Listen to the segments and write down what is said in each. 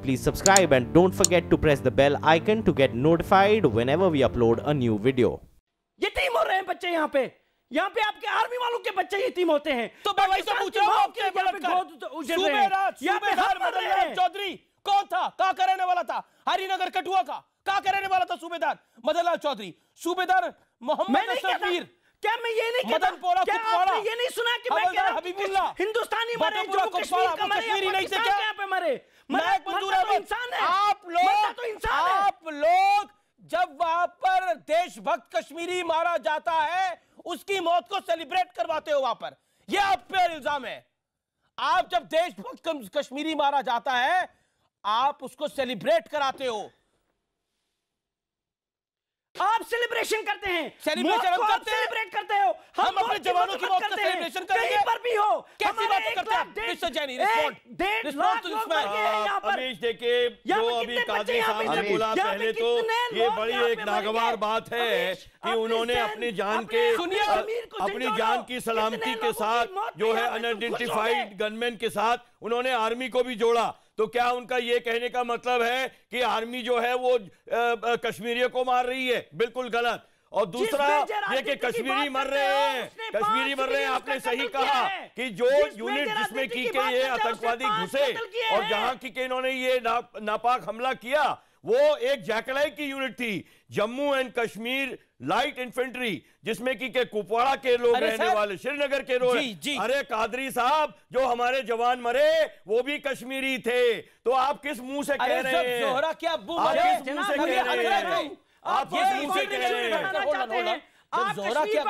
please subscribe and don't forget to press the bell icon to get notified whenever we upload a new video. यतीम हो रहे हैं बच्चे यहाँ पे आपके आर्मी वालों के बच्चे यतीम होते हैं। तो मैं वही तो पूछ रहा हूँ आपके सूबेदार चौधरी कौन था, कहाँ का रहने वाला था? हरिनगर कठुआ का कहाँ का रहने वाला था? सूबेदार मदनलाल चौधरी, सूबेदार मोहम्मद असलमीर। क्या मैं ये नहीं कहता? क्या आपने ये नहीं सुना कि मैं कह रहा हूं हिंदुस्तानी मरे, जम्मू कश्मीर का मरे, कश्मीरी नहीं थे क्या? पे मरे तो इंसान है। आप लोग जब वहां पर देशभक्त कश्मीरी मारा जाता है उसकी मौत को सेलिब्रेट करवाते हो वहां पर, यह आप पे इल्जाम है। आप जब देशभक्त कश्मीरी मारा जाता है आप उसको सेलिब्रेट कराते हो। आप सेलिब्रेशन करते हैं, सेलिब्रेट करते हो। हम अपने जवानों की मौत का सेलिब्रेशन करेंगे। कहीं पर भी हो, कैसी बात करते हैं mister Jaini? Respond to this. Amish देखिए, जो अभी कादरी साहब ने बोला, पहले तो ये बड़ी एक नागवार बात है कि उन्होंने अपनी जान की सलामती के साथ जो है अनआइडेंटिफाइड गनमैन के साथ उन्होंने आर्मी को भी जोड़ा। तो क्या उनका ये कहने का मतलब है कि आर्मी जो है वो कश्मीरियों को मार रही है? बिल्कुल गलत। और दूसरा ये कि कश्मीरी मर रहे हैं, आपने सही कहा कि जो यूनिट जिसमें की के ये आतंकवादी घुसे और जहां की के इन्होंने ये नापाक हमला किया वो एक जैकलाई की यूनिट थी, Jammu and Kashmir light infantry, जिसमें कि कुपवाड़ा के लोग रहने वाले, श्रीनगर के लोग। अरे कादरी साहब, जो हमारे जवान मरे वो भी कश्मीरी थे, तो आप किस मुंह से कह रहे हैं? जोहरा क्या आप किस मुंह से कह रहे हैं? आप किस मुंह से कह रहे हैं? आप जोहरा क्या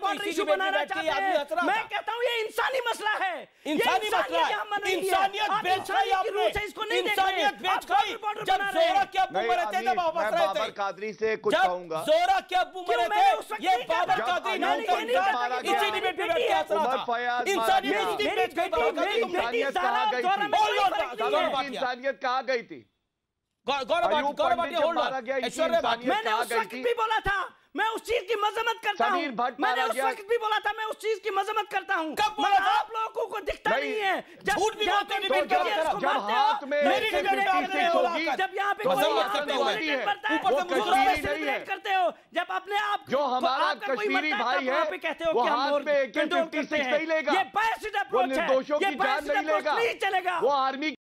मैं कहता हूं ये इंसानी मसला है, इंसानी मसला है। इंसानियत बेच खाई आपने, इंसानियत बेच खाई। जब जोहरा क्या मरे थे तब वापस रहे थे। बाबर कादरी से कुछ कहूंगा। जोहरा क्या मरे थे, ये बाबर कादरी नाम का इंसान इसी डिबेट में बैठ के हंस रहा था। इंसानियत बेच गई। इंसानियत कहाँ गई थी? मैंने उस वक्त भी बोला था मैं उस चीज की मजम्मत करता हूं। मैंने उस वक्त भी बोला था मैं उस चीज की मजम्मत करता हूं। कब बोला था? आप लोगों को दिखता नहीं है। झूठ भी बोलते हैं, डिबेट जब हाथ में जब यहाँ पे करते हो, जब अपने आप जो हमारा कश्मीरी भाई है वो हाथ में AK-56 नहीं लेगा, ये निर्दोषों की जान नहीं लेगा, चलेगा। वो आर्मी